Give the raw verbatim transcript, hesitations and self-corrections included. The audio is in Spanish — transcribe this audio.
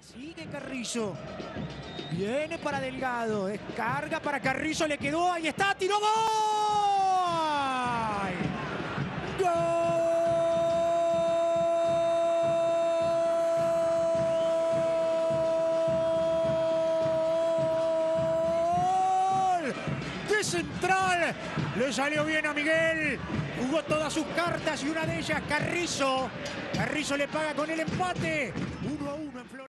Sigue Carrizo. Viene para Delgado. Descarga para Carrizo. Le quedó. Ahí está. ¡Tiró! ¡Gol! ¡Gol! De central. Le salió bien a Miguel. Jugó todas sus cartas y una de ellas Carrizo. Carrizo le paga con el empate. uno a uno en Flor.